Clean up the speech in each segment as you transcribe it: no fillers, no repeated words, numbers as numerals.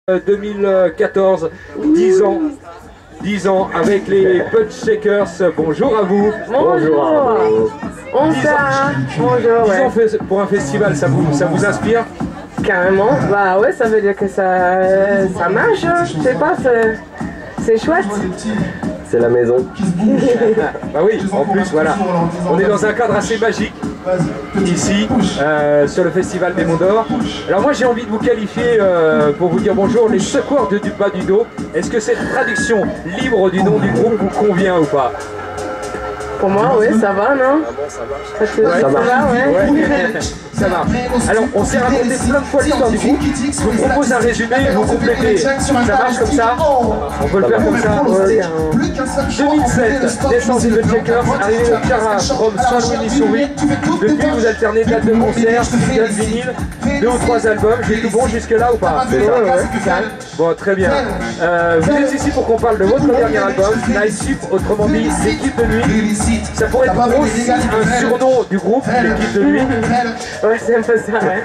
2014, 10 ans avec les Punch Shakers. Bonjour à vous. Bonjour à vous. Bonjour. 10 ans pour un festival, ça vous inspire? Carrément. Bah ouais, ça veut dire que ça marche. Je sais pas, c'est chouette. C'est la maison. Bah oui, en plus voilà. On est dans un cadre assez magique ici, sur le Festival des Monts d'Or. Alors moi j'ai envie de vous qualifier, pour vous dire bonjour, les secours du bas du dos. Est-ce que cette traduction libre du nom du groupe vous convient ou pas? Pour moi, oui, ça va, non? Ça marche. Ça marche. Alors, on s'est raconté plein de fois l'histoire du groupe. Je vous propose un résumé, vous complétez. Ça marche comme ça? On peut le faire comme ça? 2007, naissance des Punch Shakers, arrivée de Cara, Rome, Saint-Louis, Missouri. Depuis, vous alternez dates de concert, singles, vinyle, 2 ou 3 albums. J'ai tout bon jusque-là ou pas? Bon, très bien. Vous êtes ici pour qu'on parle de votre dernier album, Night Shift, autrement dit, l'équipe de nuit. Ça pourrait être aussi un surnom du groupe, l'équipe de nuit. Ouais, c'est un peu ça, ouais.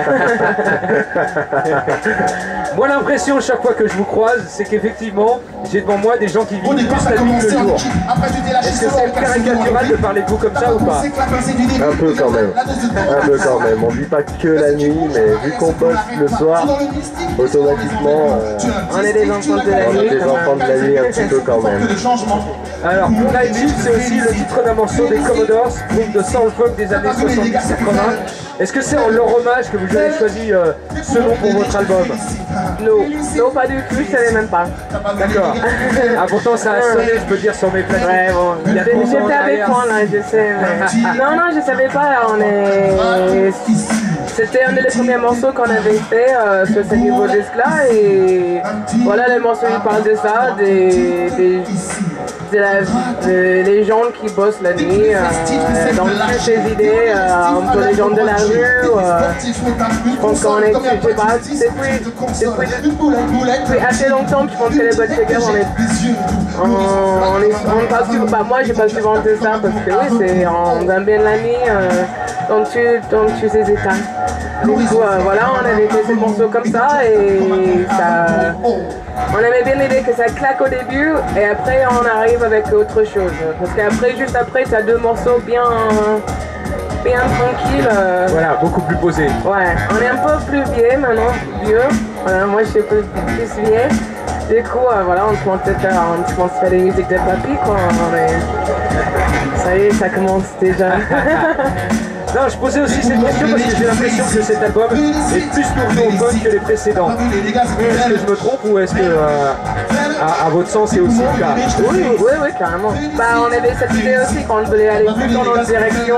Moi, l'impression, chaque fois que je vous croise, c'est qu'effectivement, j'ai devant moi des gens qui vivent plus la nuit que le jour. Est-ce que c'est caricatural de parler de vous comme ça ou pas? Un peu quand même. Un peu quand même. On vit pas que la nuit, mais vu qu'on bosse le soir, automatiquement, on est des enfants de la on nuit. est des enfants de la nuit un petit peu quand même. Alors, Night Shift, c'est aussi le titre d'un morceau des Commodores, groupe de soul folk des années 70-80. Est-ce que c'est en leur hommage que vous avez choisi ce nom pour votre album? Non, pas du tout, je savais même pas. D'accord. Ah, pourtant ça a sonné, je peux dire, sur mes platines. Ouais, bon. Il y a 3 ans en J'étais avec arrière. toi là, je sais. Mais... non, je savais pas. C'était un des premiers morceaux qu'on avait fait sur ce niveau disque-là. Et voilà, les morceaux ils parlent de ça, les gens qui bossent la nuit, dans toutes ces idées, un peu les gens de la rue. Je pense qu'on est, je sais pas, depuis assez longtemps, je pense que les Punch Shakers, on passe souvent, bah moi je passe souvent de ça parce que oui, on aime bien la nuit dans tous ces états. Du coup, voilà, on avait fait ces morceaux comme ça et ça, on aimait bien l'idée que ça claque au début et après on arrive avec autre chose. Parce qu'après, juste après, tu as 2 morceaux bien tranquilles. Voilà, beaucoup plus posé. Ouais, on est un peu plus vieux maintenant, Voilà, moi je suis plus vieille. Du coup, voilà, on commence à faire des musiques de papy, quoi. Ça y est, ça commence déjà. Non, je posais aussi cette question parce que j'ai l'impression que cet album est plus tourné au funk que les précédents. Est-ce que je me trompe ou est-ce que, à votre sens, c'est aussi le cas? Oui, carrément. Bah, on avait cette idée aussi quand on voulait aller plus dans notre direction.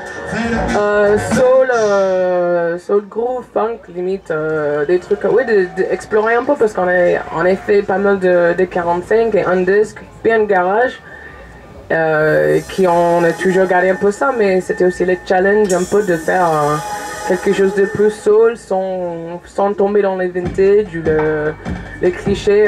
Soul groove, funk, limite, des trucs, oui, d'explorer un peu parce qu'on a fait pas mal de 45 et un disque, bien de garage. Qui on a toujours gardé un peu ça, mais c'était aussi le challenge un peu de faire quelque chose de plus soul sans tomber dans les vintage ou les clichés.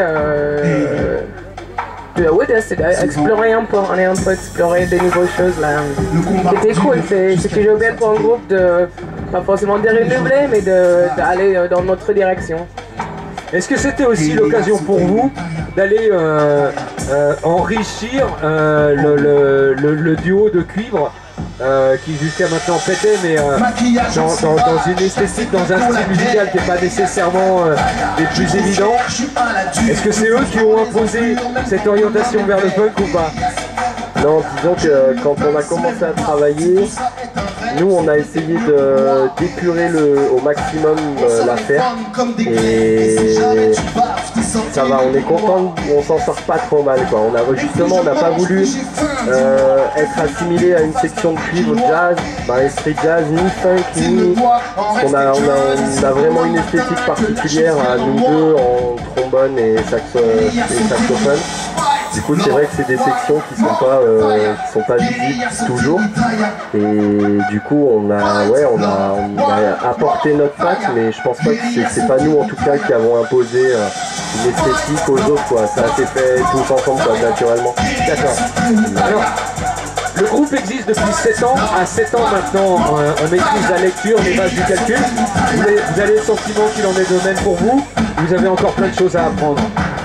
Oui, explorer un peu, on est un peu exploré des nouvelles choses là. C'était cool, c'est toujours bien pour un groupe de, pas forcément de renouveler, mais d'aller dans notre direction. Est-ce que c'était aussi l'occasion pour vous d'aller enrichir le duo de cuivre qui jusqu'à maintenant pétait, mais dans une esthétique, dans un style musical qui n'est pas nécessairement des plus évidents? Est-ce que c'est eux qui ont imposé cette orientation vers le funk ou pas? Non, disons que quand on a commencé à travailler, nous on a essayé d'épurer au maximum l'affaire et ça va, on est content, on s'en sort pas trop mal quoi. On n'a pas voulu être assimilé à une section de cuivre jazz, les street jazz, ni funk, ni... On a vraiment une esthétique particulière à nous deux en trombone et saxophone. Du coup, c'est vrai que c'est des sections qui sont pas visibles toujours. Et du coup, on a apporté notre patte, mais je pense pas que c'est pas nous en tout cas qui avons imposé une esthétique aux autres quoi. Ça a été fait tous ensemble quoi, naturellement. D'accord. Alors, le groupe existe depuis 7 ans. À 7 ans maintenant, on maîtrise la lecture, les bases du calcul. Vous avez le sentiment qu'il en est de même pour vous? vous avez encore plein de choses à apprendre.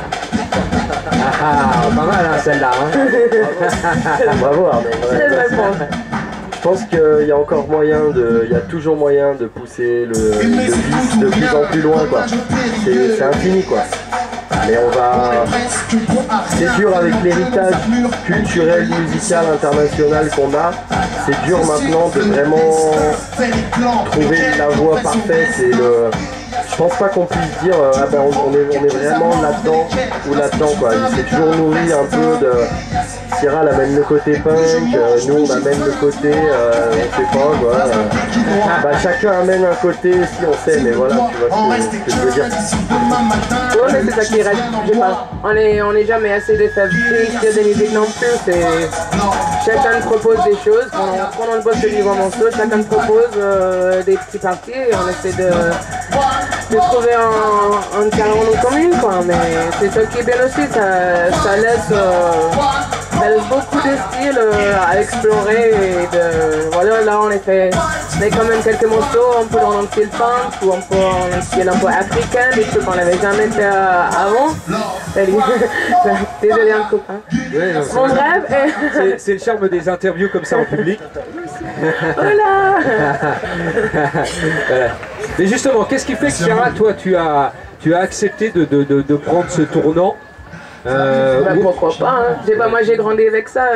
Pas mal hein, celle-là. Hein. Bravo Arnaud. Je pense qu'il y a encore moyen il y a toujours moyen de pousser le vice de plus en plus loin quoi. C'est infini quoi. Mais on va. C'est dur avec l'héritage culturel, musical, international qu'on a. C'est dur maintenant de vraiment trouver la voie parfaite et le. Je pense pas qu'on puisse dire on est vraiment là-dedans ou là-dedans quoi. Il s'est toujours nourri un peu de. Cyril amène le côté punk, nous on amène le côté on sait pas quoi. Chacun amène un côté si on sait, mais voilà, tu vois ce que je veux dire. Ouais, mais c'est ça qui reste. On n'est jamais assez d'établir des musiques non plus. Chacun propose des choses. Quand on bosse le livre morceau, chacun propose des petits parties et on essaie de trouver un terrain commun quoi. Mais c'est ça qui est bien aussi, ça laisse beaucoup de styles à explorer et voilà, là on a quand même quelques morceaux, un peu dans le style punk ou un peu dans le style un peu africain, des trucs qu'on n'avait jamais fait avant. Désolé un copain. Ouais, mon rêve c'est le charme des interviews comme ça en public. Voilà. Voilà. Mais justement, qu'est-ce qui fait que Sarah, toi tu as accepté de prendre ce tournant? Pourquoi pas, hein. Moi j'ai grandi avec ça.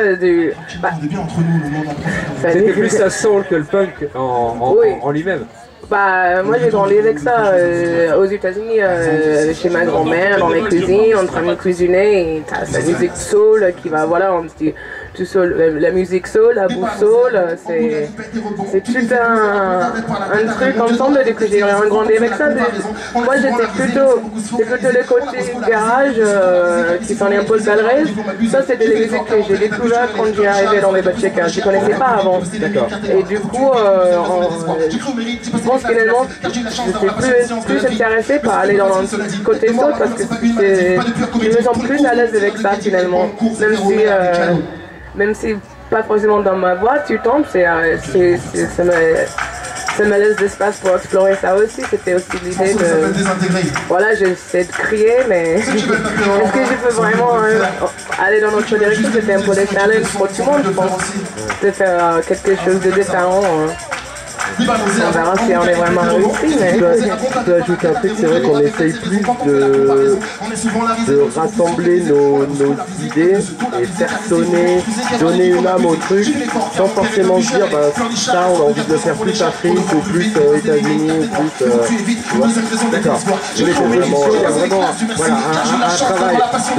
C'était plus la soul que le punk en lui-même. Moi j'ai grandi avec ça aux États-Unis, chez ma grand-mère, dans mes cuisines, en train de cuisiner, et t'as cette musique soul qui va, voilà, on dit tout soul, la musique soul, la bouffe soul, c'est tout un truc ensemble, du coup j'ai grandi avec ça. Moi j'étais plutôt le côté garage qui s'en est un peu le balrez. Ça c'était les musiques que j'ai découvert quand j'ai arrivé dans les Butcheka, je connaissais pas avant. Et du coup, je pense finalement j'étais plus intéressée par aller dans le côté soul parce que je me sens plus à l'aise avec ça finalement, même si pas forcément dans ma voix tu tombes, ça me laisse d'espace pour explorer ça aussi. C'était aussi l'idée de. Voilà, j'essaie de crier, mais est-ce que je peux vraiment aller dans notre direction? C'était un peu des challenges pour tout le monde, je pense, de faire quelque chose de différent. On verra si on est vraiment réussi, mais... Je peux ajouter un truc, c'est vrai qu'on essaye plus de rassembler nos idées et faire sonner, donner une âme au truc, sans forcément se dire, ça on a envie de le faire plus Afrique ou plus États-Unis ou plus... D'accord. Il y a vraiment un travail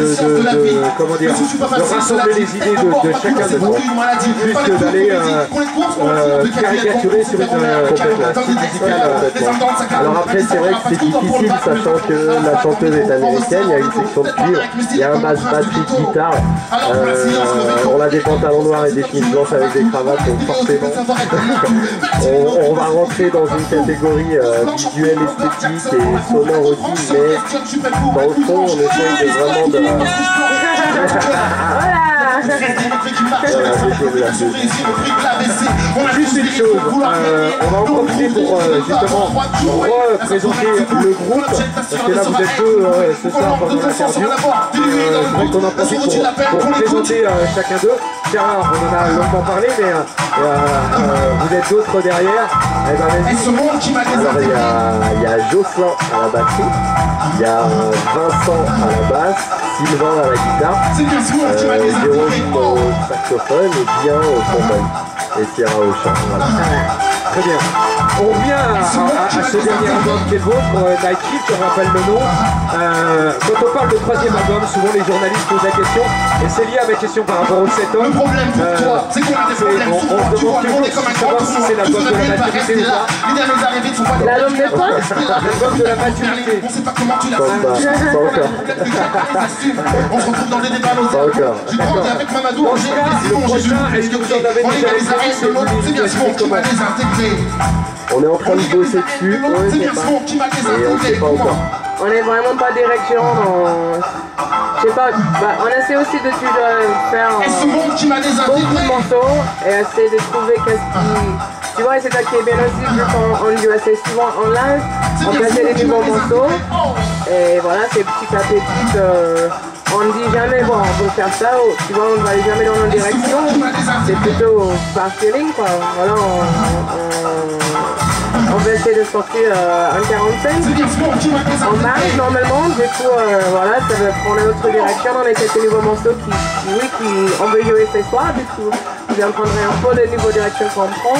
de rassembler les idées de chacun de nous, plus que d'aller caricaturer sur une Alors après c'est vrai que c'est difficile sachant que la chanteuse est américaine, il y a une section de cuivre, il y a un batterie de guitare, on a des pantalons noirs et des chemises blanches avec des cravates, donc forcément on va rentrer dans une catégorie visuelle, esthétique et sonore aussi, mais dans le fond on essaye de vraiment de... Juste une chose, on va en profiter pour justement représenter le groupe, parce que là vous êtes deux ce soir pendant l'interview. Je voudrais qu'on en profite pour présenter chacun d'eux. Sarah, on en a longuement parlé, mais vous êtes d'autres derrière. Alors il y a Jocelyn à la batterie, il y a Vincent à la basse, Sylvain à la guitare, Jérôme au saxophone et Bien au trombone et Sierra au chant. Voilà. Très bien. On revient à ce dernier album qui est le vôtre, Night Shift, je rappelle le nom. Quand on parle de troisième album, souvent les journalistes posent la question, et c'est lié à ma question par rapport au 7 ans. Le problème pour toi, c'est qu'on a des problèmes. On se demande toujours savoir si c'est l'album de la maturité ou pas. L'album de quoi? L'album de la maturité. On sait pas comment tu l'as Pas encore. On se retrouve dans des débats Pas encore. J'ai grandi avec Mamadou, Dans ce cas, le prochain, est-ce que vous en avez on est déjà dans les arènes de l'autre, c'est bien sûr qui m'a désintégré. On est en train de bosser dessus, C'est bien sûr qui m'a et on ne sait désintégré. pas encore. On n'est vraiment pas direction dans... Je sais pas, on essaie aussi de toujours faire Et ce monde qui m'a beaucoup de désintégré. morceaux et essayer de trouver qu'est-ce qui... Tu vois, c'est ça qui est bien aussi, vu qu'on joue assez souvent en live, on fait des nouveaux morceaux Et voilà, c'est petit à petit. On ne dit jamais, bon, on veut faire ça, ou, tu vois, on ne va aller jamais dans une direction. C'est plutôt par feeling, quoi. Voilà, on va essayer de sortir un 45 en mars normalement, du coup voilà, ça va prendre une autre direction. On a quelques nouveaux morceaux on veut jouer ce soir, du coup vous entendrez un peu de nouveaux directions qu'on prend.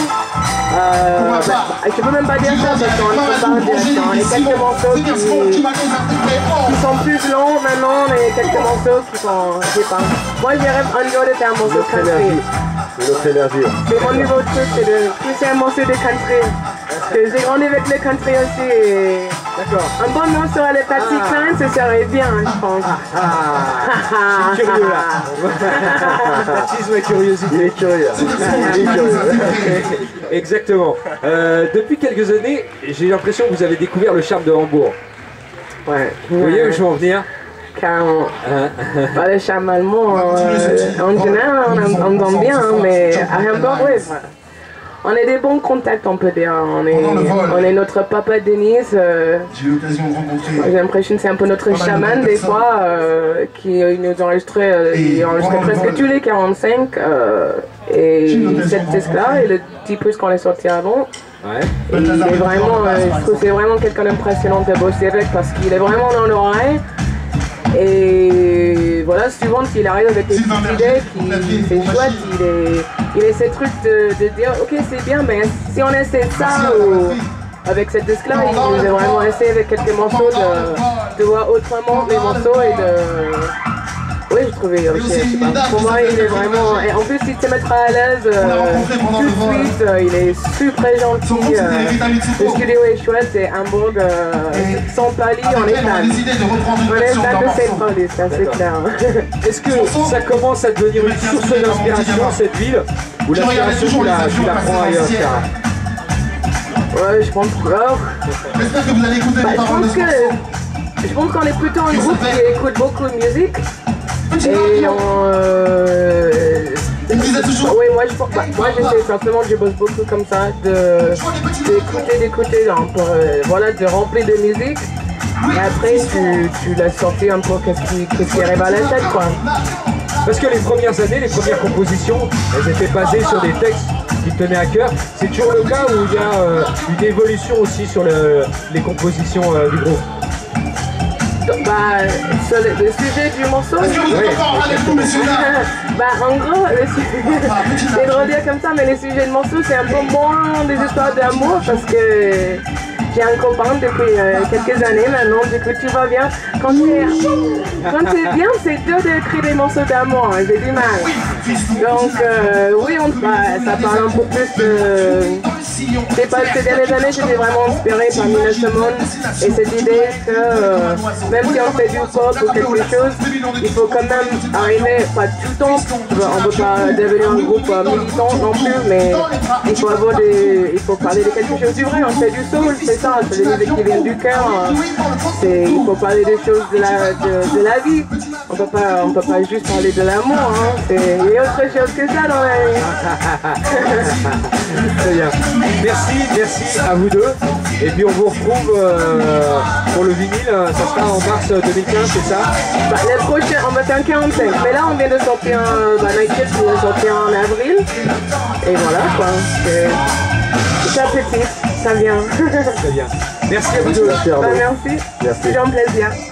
Je peux même pas dire ça parce qu'on ne peut pas en direction. On a quelques morceaux qui sont plus longs maintenant, on a quelques morceaux qui sont, je sais pas. Moi je dirais un jour de faire un morceau country. Notre énergie. C'est mon nouveau truc, c'est de pousser un morceau de country. J'ai grandi avec le country aussi et un bon morceau à la Patsy Cline, ce serait bien, je pense. Je suis curieux là. Patisme et curiosité. Il est curieux. Exactement. Depuis quelques années, j'ai l'impression que vous avez découvert le charme de Hambourg. Ouais. Vous voyez où je veux en venir? Carrément. Pas le charme allemand, en général, on entend bien, hein, mais à Hambourg, oui. On a des bons contacts, on peut dire. On est notre papa Denise. J'ai eu l'occasion de rencontrer. J'ai l'impression que c'est un peu notre chaman des fois, qui nous enregistrait, il enregistrait presque tous les 45. Et cette disque-là, et le petit plus qu'on est sorti avant. Ouais. Et il est vraiment, je trouve que c'est vraiment quelqu'un d'impressionnant de bosser avec parce qu'il est vraiment dans l'oreille. Et voilà, souvent il arrive avec des petites idées, c'est chouette, il a ces trucs de dire ok c'est bien, mais si on essaie ça avec cette disque là, il nous a vraiment essayé avec quelques morceaux de voir autrement les morceaux et de... Oui, j'ai trouvé, je sais pas. Pour moi il est vraiment... Et en plus il te mettra à l'aise tout de suite, il est super gentil, le studio est chouette, c'est Hambourg, sans Paris, on est fan. On est fan de cette produit, ça c'est clair. Est-ce que ça commence à devenir une source d'inspiration cette ville? Ou l'inspiration tu la prends ailleurs, Cara? Ouais, je pense que... J'espère que vous allez écouter les paroles de ce morceau. Je pense qu'on est plutôt un groupe qui écoute beaucoup de musique. Et on... Oui, moi j'essaie simplement, je bosse beaucoup comme ça, d'écouter, voilà, de remplir de musique. Et après tu l'as sorti un peu qu'est-ce qui arrive à la tête, quoi. Parce que les premières années, les premières compositions, elles étaient basées sur des textes qui te tenaient à cœur. C'est toujours le cas où il y a une évolution aussi sur les compositions du groupe. Bah, sur le sujet du morceau, bah, en gros, c'est drôle de dire comme ça, mais le sujet du morceau, c'est un peu moins des histoires d'amour parce que j'ai un copain depuis quelques années maintenant, du coup tout va bien. Quand c'est bien, c'est dur d'écrire des morceaux d'amour, hein, j'ai du mal. Donc oui, ça parle un peu plus de... C'est pas ces dernières années, j'étais vraiment inspirée par Nina Simone et cette idée que même si on fait du pop ou quelque chose, il faut quand même arriver, pas tout le temps, on ne peut pas devenir un groupe militant non plus, mais il faut parler de quelque chose du vrai, on fait du soul, c'est ça, c'est des musiques qui viennent du cœur, il faut parler des choses de la vie, on peut pas juste parler de l'amour, hein. Il y a autre chose que ça dans la vie. Très bien. Merci à vous deux. Et puis on vous retrouve pour le vinyle, ça sera en mars 2015, c'est ça? Bah, le prochain, on va faire un 45, mais là on vient de sortir Nightshade qui va sortir en avril. Et voilà quoi, c'est petit, ça vient. Très bien. Merci à vous deux. Bah, merci, c'est un plaisir.